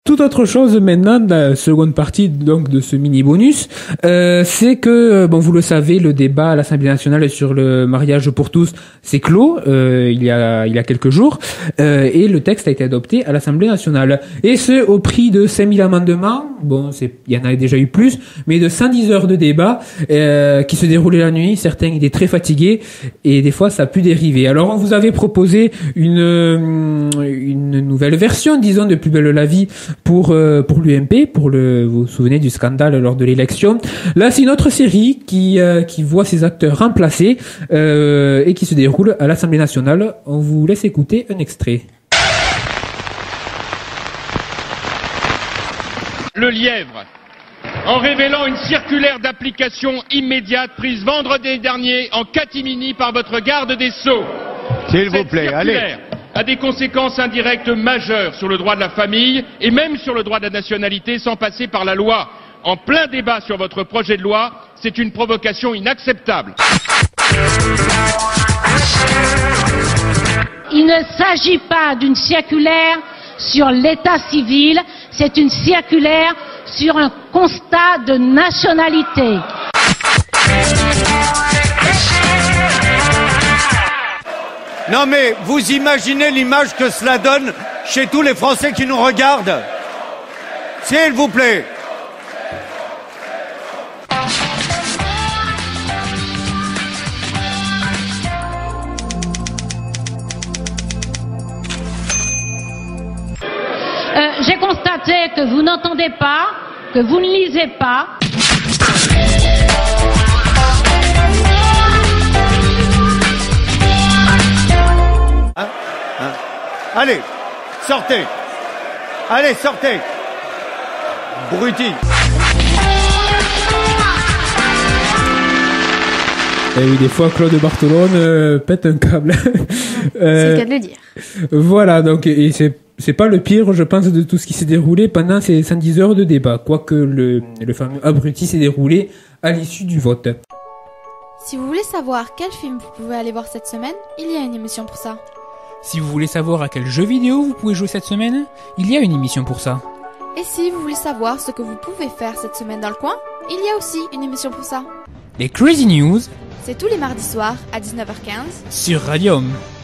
Toute autre chose maintenant, dans la seconde partie donc de ce mini bonus, c'est que bon, vous le savez, le débat à l'Assemblée nationale sur le mariage pour tous s'est clos il y a quelques jours, et le texte a été adopté à l'Assemblée nationale, et ce au prix de 5000 amendements. Bon, il y en a déjà eu plus, mais de 110 heures de débat qui se déroulaient la nuit. Certains étaient très fatigués et des fois ça a pu dériver. Alors on vous avait proposé une nouvelle version, disons, de Plus belle la vie pour l'UMP, vous vous souvenez du scandale lors de l'élection. Là, c'est une autre série qui voit ses acteurs remplacés et qui se déroule à l'Assemblée nationale. On vous laisse écouter un extrait. Le Lièvre, en révélant une circulaire d'application immédiate prise vendredi dernier en catimini par votre garde des Sceaux. S'il vous plaît, allez. A des conséquences indirectes majeures sur le droit de la famille et même sur le droit de la nationalité sans passer par la loi. En plein débat sur votre projet de loi, c'est une provocation inacceptable. Il ne s'agit pas d'une circulaire sur l'état civil, c'est une circulaire sur un constat de nationalité. Non mais vous imaginez l'image que cela donne chez tous les Français qui nous regardent? S'il vous plaît. J'ai constaté que vous n'entendez pas, que vous ne lisez pas. Allez, sortez. Allez, sortez. Bruti. Eh oui, des fois, Claude Bartolone pète un câble. C'est le cas de le dire. Voilà, donc, et c'est pas le pire, je pense, de tout ce qui s'est déroulé pendant ces 110 heures de débat, quoique le fameux abruti s'est déroulé à l'issue du vote. Si vous voulez savoir quel film vous pouvez aller voir cette semaine, il y a une émission pour ça. Si vous voulez savoir à quel jeu vidéo vous pouvez jouer cette semaine, il y a une émission pour ça. Et si vous voulez savoir ce que vous pouvez faire cette semaine dans le coin, il y a aussi une émission pour ça. Les Crazy News, c'est tous les mardis soirs à 19h15 sur Radium.